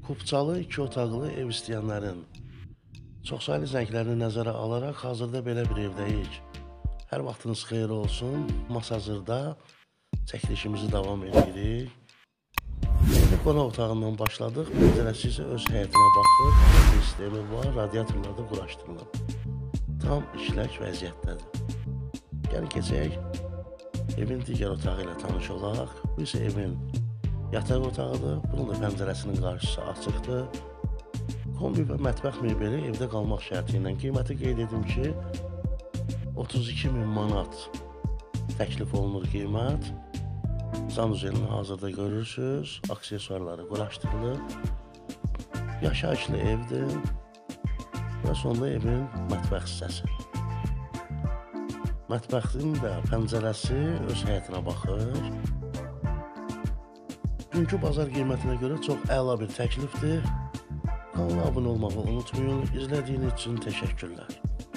Kupçalı 2 otaqlı ev istəyənlərin çoxsaylı zənglərini nəzərə alaraq hazırda belə bir evdəyik. Hər vaxtınız xeyir olsun. Masazırda çəkilişimizi davam edirik. İndi qonaq otağından başladıq. Pəncərəsi isə öz həyətinə baxır. Sistemi var, radiatorlar da quraşdırılıb. Tam işlək vəziyyətdədir. Gəlin keçək. Evin digər otağı ilə tanış olaq. Bu isə evin yataq otağıdır. Bunun da pəncərəsinin qarşısı açıqdır. Kombi və mətbəx mebeli evdə qalmaq şərti ilə qiyməti qeyd edim ki, 32.000 manat təklif olunur qiymət. Sanuzelini hazırda görürsünüz. Aksesuarları quraşdırılıb. Yaşayışlı evdir. Və sonda evin mətbəx hissəsi. Mətbəxin də pəncərəsi öz həyətinə baxır. Günkü bazar qiymətinə görə çox əla bir təklifdir. Kanala abunə olmağı unutmayın. İzlədiyiniz üçün təşəkkürlər.